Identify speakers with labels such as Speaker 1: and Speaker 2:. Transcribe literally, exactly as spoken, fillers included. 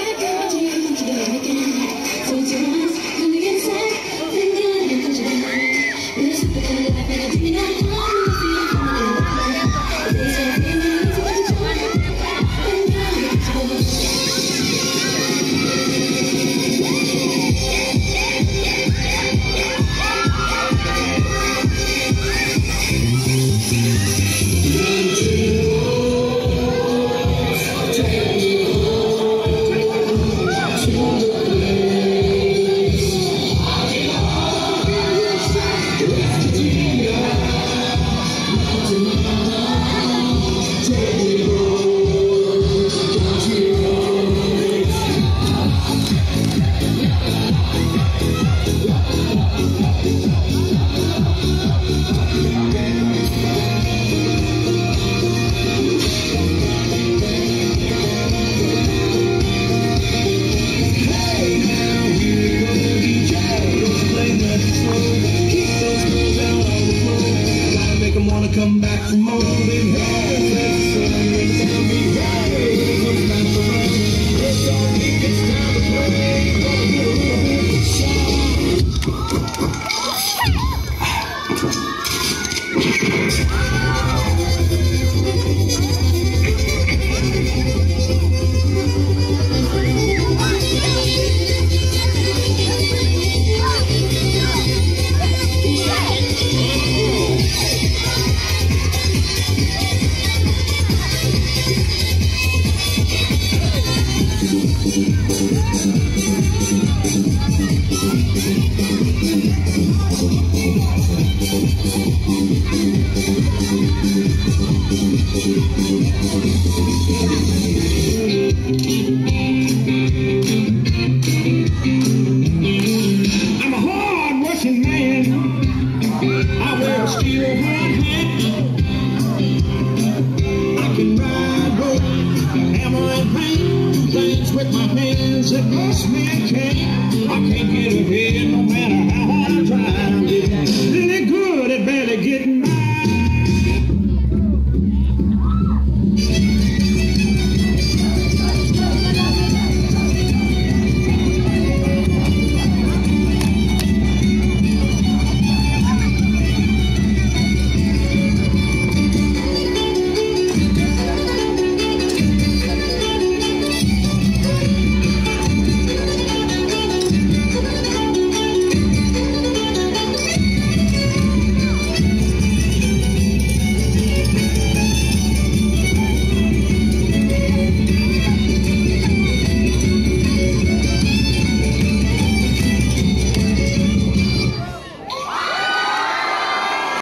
Speaker 1: Come back for more than hey, tell me hey, come back for more. It's all me, it's time to play. Gonna get a little bit of shine. I'm a hard-working man. I wear a steel hard hat. I can ride, rope, hammer and paint things with my hands that most men can't. I can't get ahead no matter how hard I try.